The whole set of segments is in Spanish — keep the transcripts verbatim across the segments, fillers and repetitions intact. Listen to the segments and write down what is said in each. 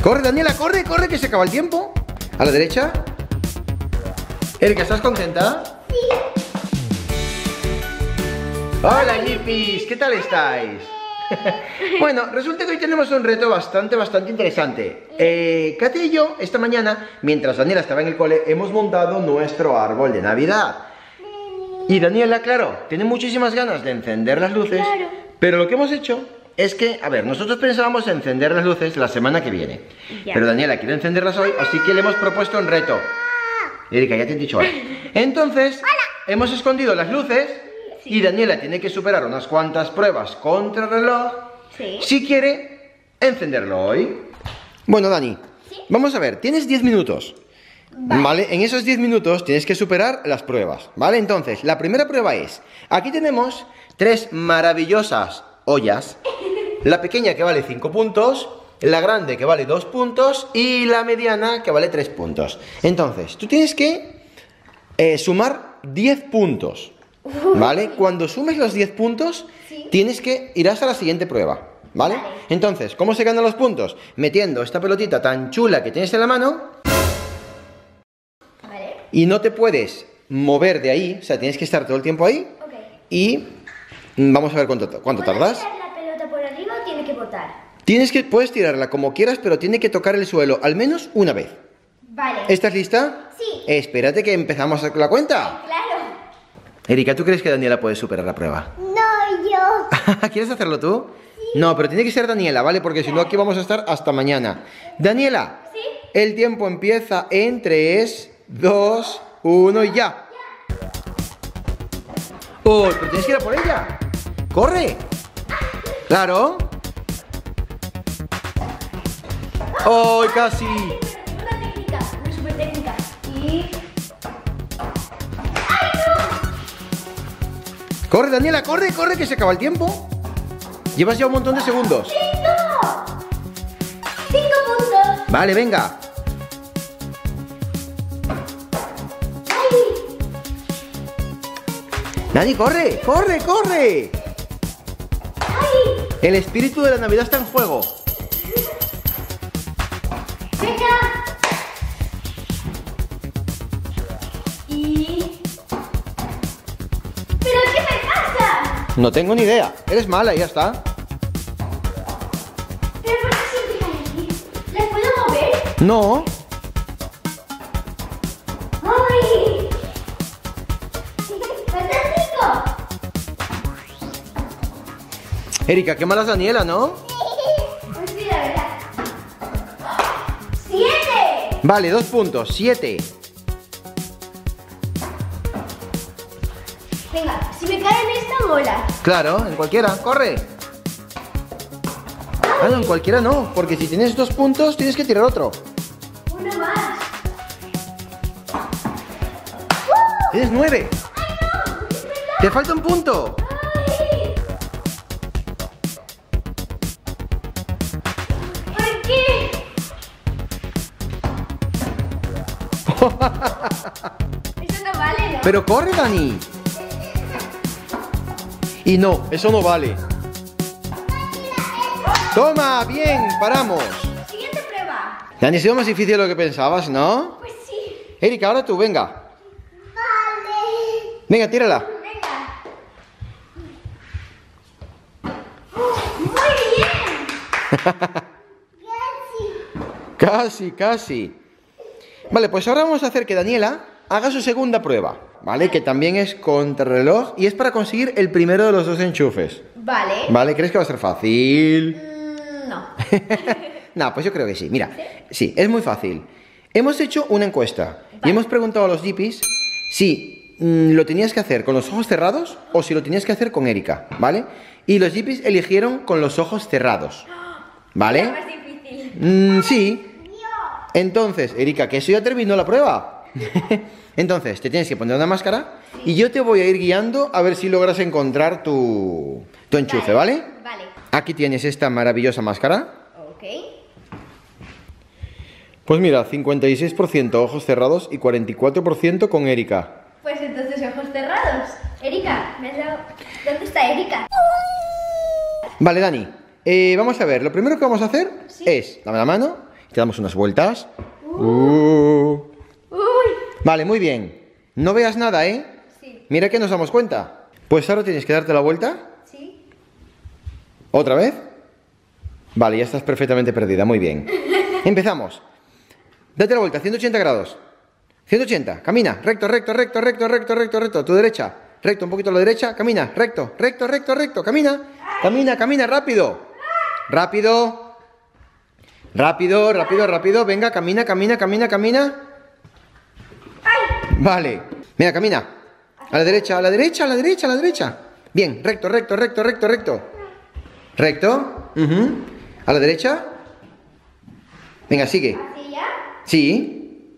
Corre, Daniela, corre, corre, que se acaba el tiempo. A la derecha. Erika, ¿estás contenta? Sí. Hola, Yippies, ¿qué tal estáis? Bueno, resulta que hoy tenemos un reto bastante, bastante interesante. eh, Katy y yo, esta mañana, mientras Daniela estaba en el cole, hemos montado nuestro árbol de Navidad. Y Daniela, claro, tiene muchísimas ganas de encender las luces. Claro. Pero lo que hemos hecho es que, a ver, nosotros pensábamos encender las luces la semana que viene. Ya. Pero Daniela quiere encenderlas hoy, así que le hemos propuesto un reto. Erika, ya te he dicho hola. Entonces, hemos escondido las luces. Y Daniela tiene que superar unas cuantas pruebas contra el reloj, Sí. si quiere encenderlo hoy. Bueno, Dani, ¿Sí? vamos a ver, tienes diez minutos. Vale. Vale, en esos diez minutos tienes que superar las pruebas, ¿vale? Entonces, la primera prueba es, aquí tenemos tres maravillosas ollas. La pequeña que vale cinco puntos, la grande que vale dos puntos y la mediana que vale tres puntos. Entonces, tú tienes que eh, sumar diez puntos. ¿Vale? Cuando sumes los diez puntos, Sí. tienes que irás a la siguiente prueba, ¿vale? Vale. Entonces, ¿cómo se ganan los puntos? Metiendo esta pelotita tan chula que tienes en la mano Vale. y no te puedes mover de ahí, o sea, tienes que estar todo el tiempo ahí Ok. y vamos a ver cuánto, cuánto ¿Puedo tardas. tirar la pelota por arriba o tiene que botar? Tienes que, puedes tirarla como quieras, pero tiene que tocar el suelo al menos una vez. Vale. ¿Estás lista? Sí. Espérate que empezamos la cuenta. Claro. Erika, ¿tú crees que Daniela puede superar la prueba? No, yo. ¿Quieres hacerlo tú? Sí. No, pero tiene que ser Daniela, ¿vale? Porque si no aquí vamos a estar hasta mañana. Daniela, ¿Sí? el tiempo empieza en tres, dos, uno y ya. ¡Oh! Pero tienes que ir a por ella. ¡Corre! ¡Claro! ¡Oh! ¡Casi! Una técnica, una super técnica. Y... ¡Corre, Daniela! ¡Corre, corre! Que se acaba el tiempo. Llevas ya un montón de segundos. ¡Cinco! ¡Cinco puntos! Vale, venga. ¡Ay! Dani, corre, corre, corre. ¡Ay! El espíritu de la Navidad está en juego. ¡Venga! Y... ¿Pero qué me pasa? No tengo ni idea. Eres mala y ya está. ¿Pero por qué siempre caen aquí? ¿Las puedo mover? No. ¡Ay! ¡Fantástico! Erika, qué mala es Daniela, ¿no? Pues sí, la verdad. ¡Siete! Vale, dos puntos. Siete. Venga, si me cae en esta mola. Claro, en cualquiera. Corre. Ah, no, en cualquiera no. Porque si tienes dos puntos, tienes que tirar otro. Una más. Tienes nueve. ¡Ay, no! ¡Es verdad! Te falta un punto. ¡Ay! ¿Por qué? Eso no vale, ¿no? Pero corre, Dani. Y no, eso no vale. Toma, bien, paramos. Siguiente prueba. Dani, ha sido más difícil de lo que pensabas, ¿no? Pues sí. Erika, ahora tú, venga. Vale. Venga, tírala. Venga. ¡Oh, muy bien! Casi, casi. Vale, pues ahora vamos a hacer que Daniela haga su segunda prueba, ¿vale? Que también es contrarreloj y es para conseguir el primero de los dos enchufes. Vale. ¿Vale? ¿Crees que va a ser fácil? Mm, no. No, pues yo creo que sí. Mira, sí, es muy fácil. Hemos hecho una encuesta y Vale. hemos preguntado a los Yippies si mm, lo tenías que hacer con los ojos cerrados o si lo tenías que hacer con Erika, ¿vale? Y los Yippies eligieron con los ojos cerrados, ¿vale? Es más difícil. Mm, sí. Entonces, Erika, que eso ya terminó la prueba. Entonces, te tienes que poner una máscara y yo te voy a ir guiando a ver si logras encontrar tu, tu enchufe, ¿vale? Vale. Aquí tienes esta maravillosa máscara. Ok. Pues mira, cincuenta y seis por ciento ojos cerrados y cuarenta y cuatro por ciento con Erika. Pues entonces ojos cerrados. Erika, ¿me has dado... ¿Dónde está Erika? Vale, Dani, eh, vamos a ver, lo primero que vamos a hacer ¿Sí? es, dame la mano Te damos unas vueltas. Uh. Uy. Vale, muy bien. No veas nada, ¿eh? Sí. Mira que nos damos cuenta. Pues ahora tienes que darte la vuelta. Sí. ¿Otra vez? Vale, ya estás perfectamente perdida, muy bien. Empezamos. Date la vuelta, ciento ochenta grados. ciento ochenta, camina, recto, recto, recto, recto, recto, recto, recto, tu derecha. Recto, un poquito a la derecha, camina, recto, recto, recto, recto, camina. Camina, camina, rápido. Rápido. Rápido, rápido, rápido. Venga, camina, camina, camina, camina. Vale. Venga, camina. A la derecha, a la derecha, a la derecha, a la derecha. Bien, recto, recto, recto, recto, recto. Recto. Uh-huh. A la derecha. Venga, sigue. ¿Así ya? Sí.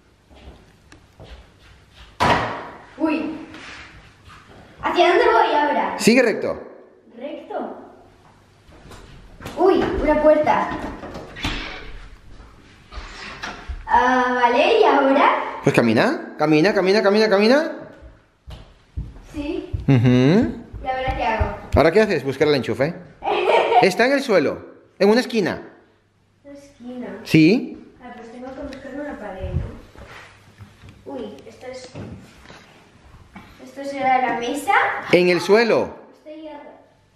Uy. ¿Hacia dónde voy ahora? Sigue recto. Recto. Uy, una puerta. Ah, vale, ¿y ahora? Pues camina, camina, camina, camina, camina. Sí. Uh-huh. ¿Y ahora qué hago? ¿Ahora qué haces? Buscar el enchufe. Está en el suelo, en una esquina. Una esquina. Sí. Ah, pues tengo que buscarme una pared, ¿no? Uy, esto es... ¿Esto será la mesa? En el suelo. Estoy a...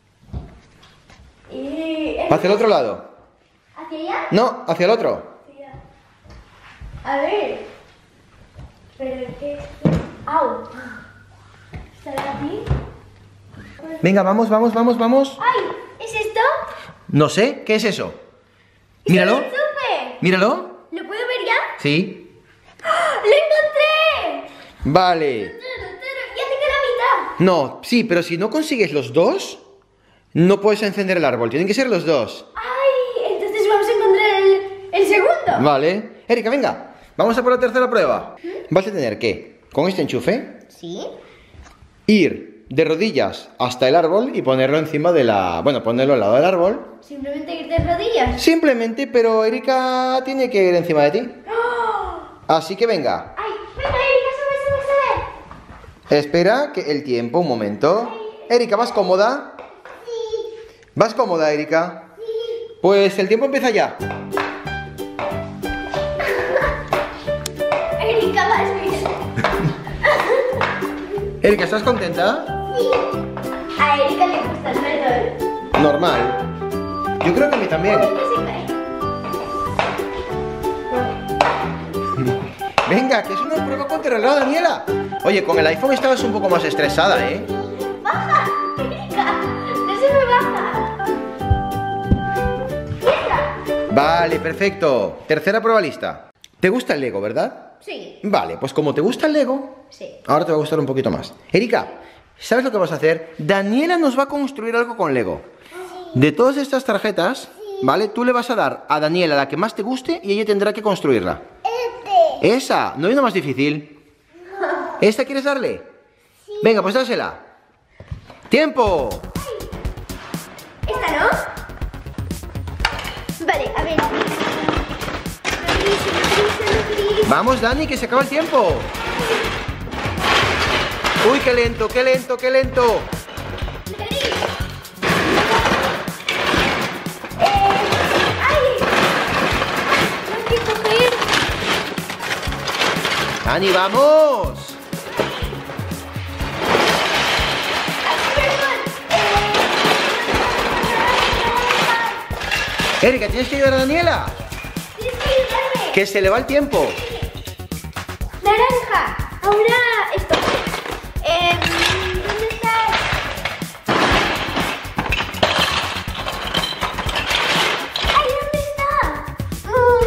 Y... Hacia el otro lado. ¿Hacia allá? No, hacia el otro. Hacia allá. A ver... Pero qué... ¡Au! ¿Estará aquí? Venga, vamos, vamos, vamos, vamos. ¡Ay! ¿Es esto? No sé, ¿qué es eso? ¡Es Míralo. el enchufe! Míralo. ¿Lo puedo ver ya? Sí. ¡Ah! ¡Lo encontré! Vale. ¡Ya tengo la mitad! No, sí, pero si no consigues los dos, no puedes encender el árbol. Tienen que ser los dos. ¡Ay! Entonces vamos a encontrar el, el segundo. Vale. Erika, venga. Vamos a por la tercera prueba. Vas a tener que, con este enchufe, ¿Sí? ir de rodillas hasta el árbol y ponerlo encima de la... Bueno, ponerlo al lado del árbol. Simplemente ir de rodillas. Simplemente, pero Erika tiene que ir encima de ti. ¡Oh! Así que venga. ¡Ay! ¡Venga, Erika! ¡Sube, sube, sube! Espera que el tiempo, un momento. Erika, ¿vas cómoda? Sí. ¿Vas cómoda, Erika? Sí. Pues el tiempo empieza ya. Erika, vas bien. Erika, ¿estás contenta? Sí. A Erika le gusta el reto. Normal. Yo creo que a mí también. Uy, que se cae. Venga, que es una prueba contra el reloj, Daniela. Oye, con el iPhone estabas un poco más estresada, ¿eh? ¡Baja! Erika, no se me baja. ¡Quieta! Vale, perfecto. Tercera prueba lista. ¿Te gusta el Lego, verdad? Sí. Vale, pues como te gusta el Lego, Sí. ahora te va a gustar un poquito más. Erika, ¿sabes lo que vas a hacer? Daniela nos va a construir algo con Lego. De todas estas tarjetas, ¿vale? Tú le vas a dar a Daniela la que más te guste y ella tendrá que construirla. Este. Esa, no hay una más difícil. ¿Esta quieres darle? Sí. Venga, pues dásela. ¡Tiempo! ¿Esta no? Vale, a ver. Vamos, Dani, que se acaba el tiempo. Uy, qué lento, qué lento, qué lento. Dani, vamos. Erika, tienes que ayudar a Daniela. Tienes que ayudarme. Que se le va el tiempo. Naranja. Ahora esto. Eh, ¿Dónde está? ¡Ay, ¿dónde está? Mm.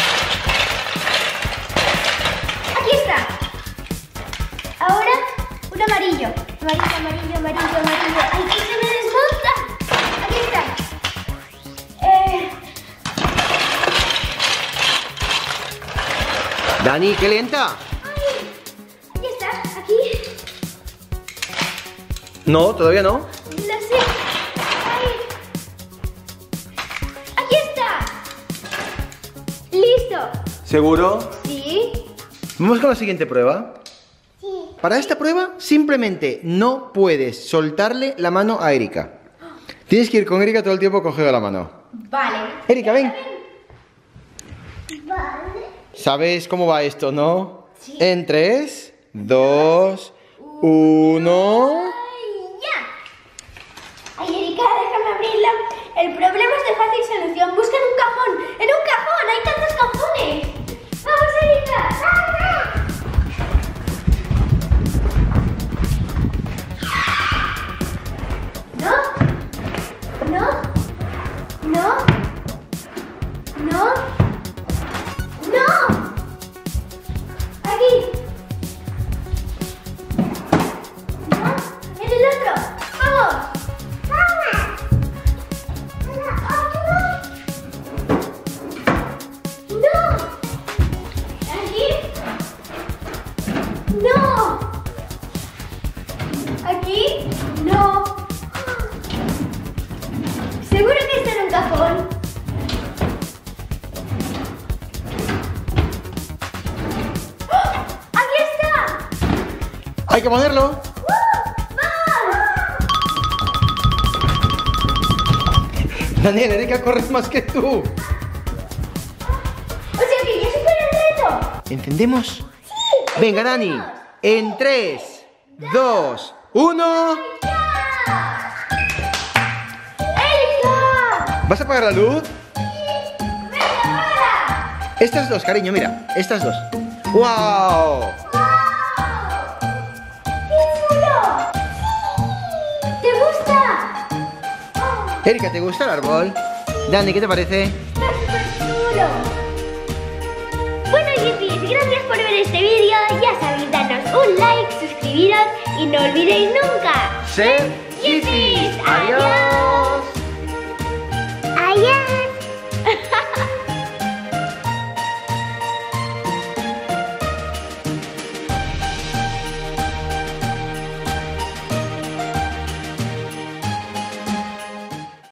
Aquí está. Ahora un amarillo. Amarillo, amarillo, amarillo, amarillo. ¡Ay, que se me desmonta! Aquí está. Eh, Dani, qué lenta. ¡Ay! Aquí está, aquí. No, todavía no. Lo sé. ¡Ay! Aquí está. Listo. ¿Seguro? ¿Sí? Vamos con la siguiente prueba. Sí. Para esta prueba, simplemente no puedes soltarle la mano a Erika. Tienes que ir con Erika todo el tiempo cogido la mano. Vale. Erika, ven. Vale. ¿Sabes cómo va esto, no? Sí. En tres, dos, uno... ¡Ay, ya! Ay, Erika, déjame abrirla. El problema es de fácil solución. Busca en un cajón. ¡En un cajón! ¡Hay tantos cajones! ¡Vamos, Erika! ¿No? ¿No? ¿No? ¿No? ¡No! Aquí. ¿No? En el otro. ¡Vamos! ¡Vamos! ¡No! ¿Aquí? ¡No! ¿Aquí? ¡No! ¿Seguro que está en un cajón? ¡Oh! ¡Aquí está! ¡Hay que ponerlo! Daniel, Erika corre más que tú. O sea que ya supera el reto. ¿Encendemos? Sí. Venga, Dani. En tres, dos, uno... ¡Erika! ¿Vas a apagar la luz? ¡Venga, para! Estas dos, cariño, mira. Estas dos. ¡Wow! ¡Wow! ¡Qué chulo! ¿Te gusta? Oh, Erika, ¿te gusta el árbol? Dani, ¿qué te parece? está súper chulo. Bueno, Yippies, gracias por ver este vídeo. Ya sabéis, danos un like, suscribiros y no olvidéis nunca. ¡Ser Yippies! ¡Adiós! ¡Adiós!